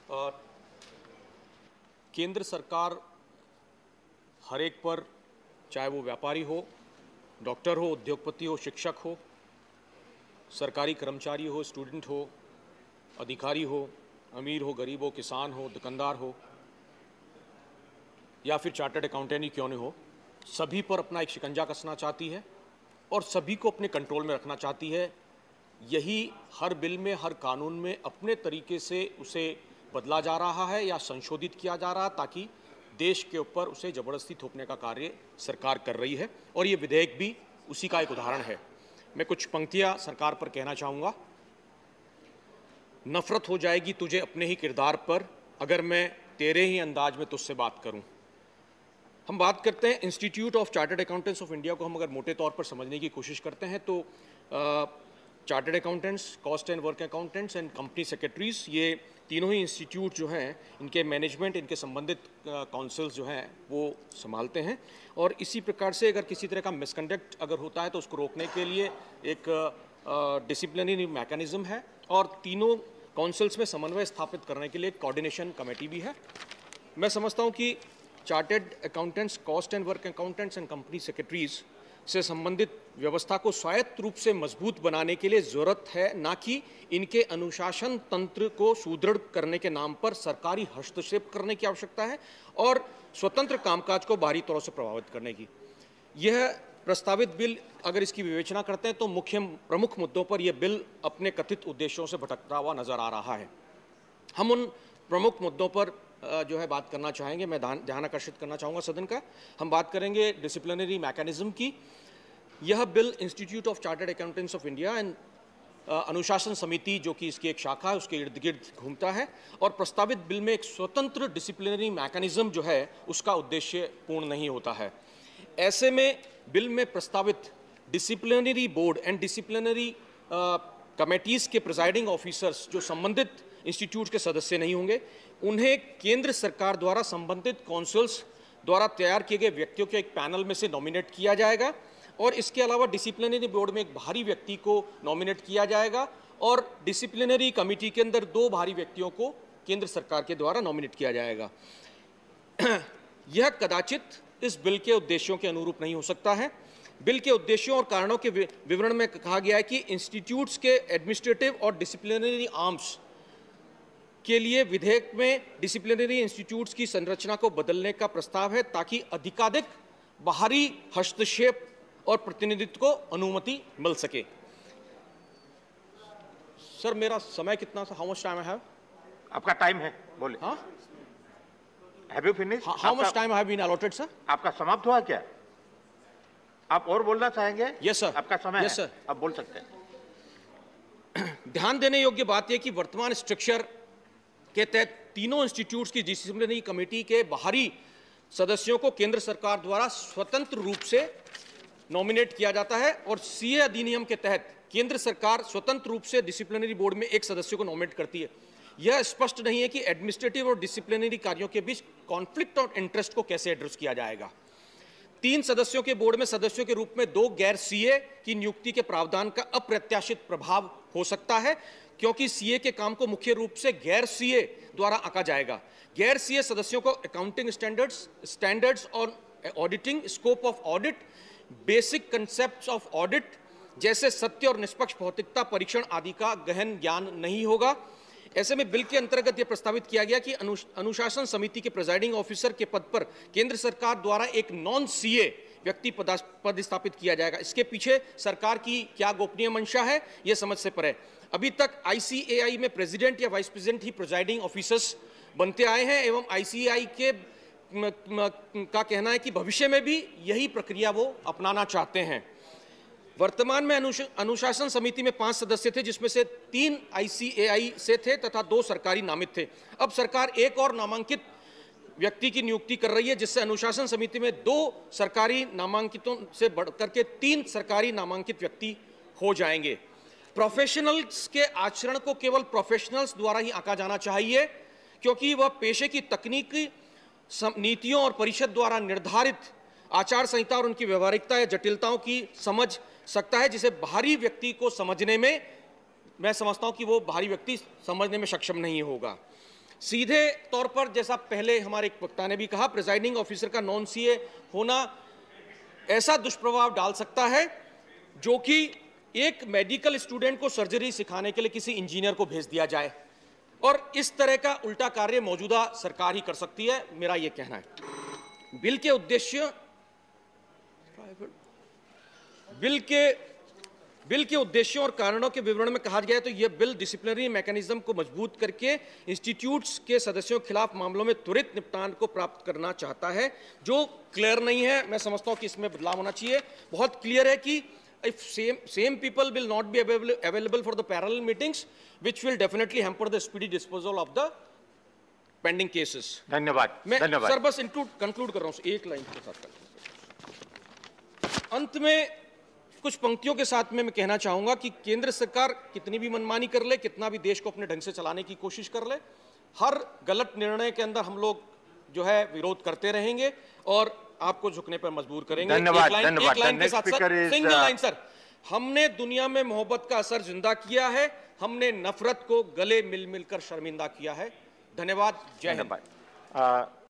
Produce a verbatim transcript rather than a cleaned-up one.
और केंद्र सरकार हर एक पर, चाहे वो व्यापारी हो, डॉक्टर हो, उद्योगपति हो, शिक्षक हो, सरकारी कर्मचारी हो, स्टूडेंट हो, अधिकारी हो, अमीर हो, गरीब हो, किसान हो, दुकानदार हो या फिर चार्टर्ड अकाउंटेंट ही क्यों नहीं हो, सभी पर अपना एक शिकंजा कसना चाहती है और सभी को अपने कंट्रोल में रखना चाहती है। यही हर बिल में, हर कानून में अपने तरीके से उसे बदला जा रहा है या संशोधित किया जा रहा है ताकि देश के ऊपर उसे जबरदस्ती थोपने का कार्य सरकार कर रही है और ये विधेयक भी उसी का एक उदाहरण है। मैं कुछ पंक्तियां सरकार पर कहना चाहूँगा। नफरत हो जाएगी तुझे अपने ही किरदार पर अगर मैं तेरे ही अंदाज में तुझसे बात करूं। हम बात करते हैं institute of chartered accountants of India को हम अगर मोटे तौर पर समझने की कोशिश करते हैं तो chartered accountants, cost and work accountants and company secretaries, ये तीनों ही इंस्टीट्यूट जो हैं इनके मैनेजमेंट, इनके संबंधित काउंसिल्स जो हैं वो संभालते हैं। और इसी प्रकार से अगर किसी तरह का मिसकंडक्ट अगर होता है तो उसको रोकने के लिए एक डिसिप्लिनरी मैकेनिज्म है और तीनों काउंसिल्स में समन्वय स्थापित करने के लिए एक कोऑर्डिनेशन कमेटी भी है। मैं समझता हूँ कि chartered accountants, cost and work accountants and company secretaries से संबंधित व्यवस्था को स्वायत्त रूप से मजबूत बनाने के लिए जरूरत है, ना कि इनके अनुशासन तंत्र को सुदृढ़ करने के नाम पर सरकारी हस्तक्षेप करने की आवश्यकता है और स्वतंत्र कामकाज को बाहरी तौर से प्रभावित करने की। यह प्रस्तावित बिल अगर इसकी विवेचना करते हैं तो मुख्य प्रमुख मुद्दों पर यह बिल अपने कथित उद्देश्यों से भटकता हुआ नजर आ रहा है। हम उन प्रमुख मुद्दों पर जो है बात करना चाहेंगे। मैं ध्यान आकर्षित करना चाहूँगा सदन का। हम बात करेंगे डिसिप्लिनरी मैकेनिज्म की। यह bill institute of chartered accountants of India and अनुशासन समिति जो कि इसकी एक शाखा है उसके इर्द गिर्द घूमता है और प्रस्तावित बिल में एक स्वतंत्र डिसिप्लिनरी मैकेनिज्म जो है उसका उद्देश्य पूर्ण नहीं होता है। ऐसे में बिल में प्रस्तावित disciplinary board and disciplinary committees के प्रिजाइडिंग ऑफिसर्स जो संबंधित इंस्टीट्यूट के सदस्य नहीं होंगे, उन्हें केंद्र सरकार द्वारा संबंधित काउंसिल्स द्वारा तैयार किए गए व्यक्तियों के एक पैनल में से नॉमिनेट किया जाएगा और इसके अलावा डिसिप्लिनरी बोर्ड में एक बाहरी व्यक्ति को नॉमिनेट किया जाएगा और डिसिप्लिनरी कमेटी के अंदर दो बाहरी व्यक्तियों को केंद्र सरकार के द्वारा नॉमिनेट किया जाएगा। यह कदाचित इस बिल के उद्देश्यों के अनुरूप नहीं हो सकता है। बिल के उद्देश्यों और कारणों के विवरण में कहा गया है कि इंस्टीट्यूट्स के एडमिनिस्ट्रेटिव और डिसिप्लिनरी आर्म्स के लिए विधेयक में डिसिप्लिनरी इंस्टीट्यूट्स की संरचना को बदलने का प्रस्ताव है ताकि अधिकाधिक बाहरी हस्तक्षेप और प्रतिनिधित्व को अनुमति मिल सके। सर मेरा समय कितना सा? How much time I have? आपका टाइम है, बोले। हाँ, have you finished? How much time have been allotted sir? आपका समाप्त हुआ क्या? आप और बोलना चाहेंगे? Yes sir. आपका समय यस सर, आप बोल सकते हैं। ध्यान देने योग्य बात यह कि वर्तमान स्ट्रक्चर के तहत तीनों इंस्टीट्यूट्स की डिसिप्लिनरी कमेटी के बाहरी सदस्यों को केंद्र सरकार द्वारा स्वतंत्र रूप से नॉमिनेट किया जाता है और सीए अधिनियम के तहत केंद्र सरकार स्वतंत्र रूप से डिसिप्लिनरी बोर्ड में एक सदस्य को नॉमिनेट करती है। यह स्पष्ट नहीं है कि एडमिनिस्ट्रेटिव और डिसिप्लिनरी कार्यों के बीच कॉन्फ्लिक्ट ऑफ इंटरेस्ट को कैसे एड्रेस किया जाएगा। तीन सदस्यों के बोर्ड में सदस्यों के रूप में दो गैर सीए की नियुक्ति के प्रावधान का अप्रत्याशित प्रभाव हो सकता है क्योंकि सीए के काम को मुख्य रूप से गैर सीए द्वारा आंका जाएगा। गैर सीए सदस्यों को अकाउंटिंग स्टैंडर्ड्स स्टैंडर्ड्स और auditing, scope of audit, basic concepts of audit जैसे सत्य और निष्पक्ष भौतिकता परीक्षण आदि का गहन ज्ञान नहीं होगा। ऐसे में बिल के अंतर्गत यह प्रस्तावित किया गया कि अनुशासन समिति के प्रिजाइडिंग ऑफिसर के पद पर केंद्र सरकार द्वारा एक नॉन सीए व्यक्ति पद स्थापित किया जाएगा। इसके पीछे सरकार की क्या गोपनीय मंशा है, यह समझ से परे। अभी तक आईसीएआई में प्रेसिडेंट या वाइस प्रेसिडेंट ही प्रिजाइडिंग ऑफिसर्स बनते आए हैं एवं आईसीएआई के म, म, का कहना है कि भविष्य में भी यही प्रक्रिया वो अपनाना चाहते हैं। वर्तमान में अनुश, अनुशासन समिति में पांच सदस्य थे जिसमें से तीन आईसीएआई से थे तथा दो सरकारी नामित थे। अब सरकार एक और नामांकित व्यक्ति की नियुक्ति कर रही है जिससे अनुशासन समिति में दो सरकारी नामांकितों से बढ़कर के तीन सरकारी नामांकित व्यक्ति हो जाएंगे। प्रोफेशनल्स के आचरण को केवल प्रोफेशनल्स द्वारा ही आंका जाना चाहिए क्योंकि वह पेशे की तकनीकी नीतियों और परिषद द्वारा निर्धारित आचार संहिता और उनकी व्यवहारिकता या जटिलताओं की समझ सकता है जिसे बाहरी व्यक्ति को समझने में, मैं समझता हूं कि वो बाहरी व्यक्ति समझने में सक्षम नहीं होगा। सीधे तौर पर, जैसा पहले हमारे एक वक्ता ने भी कहा, प्रिजाइडिंग ऑफिसर का नॉन सीए होना ऐसा दुष्प्रभाव डाल सकता है जो कि एक मेडिकल स्टूडेंट को सर्जरी सिखाने के लिए किसी इंजीनियर को भेज दिया जाए, और इस तरह का उल्टा कार्य मौजूदा सरकार ही कर सकती है, मेरा यह कहना है। बिल के उद्देश्य बिल के बिल के उद्देश्यों और कारणों के विवरण में कहा गया है तो यह बिल डिसिप्लिनरी मैकेनिज्म को मजबूत करके इंस्टीट्यूट्स के सदस्यों के खिलाफ मामलों में त्वरित निपटान को प्राप्त करना चाहता है, जो क्लियर नहीं है। मैं समझता हूं कि इसमें बदलाव होना चाहिए। बहुत क्लियर है कि if same same people will not be available available for the parallel meetings, which will definitely hamper the speedy disposal of the pending cases. धन्यवाद। मैं धन्यवाद सर बस इंक्लूड कंक्लूड कर रहा हूं एक लाइन के साथ। अंत में कुछ पंक्तियों के साथ में मैं कहना चाहूंगा कि केंद्र सरकार कितनी भी मनमानी कर ले, कितना भी देश को अपने ढंग से चलाने की कोशिश कर ले, हर गलत निर्णय के अंदर हम लोग जो है विरोध करते रहेंगे और आपको झुकने पर मजबूर करेंगे। धन्यवाद, एक लाइन, धन्यवाद। एक लाइन के साथ sir, is, single line sir, हमने दुनिया में मोहब्बत का असर जिंदा किया है, हमने नफरत को गले मिल मिलकर शर्मिंदा किया है। धन्यवाद। जय हिंद।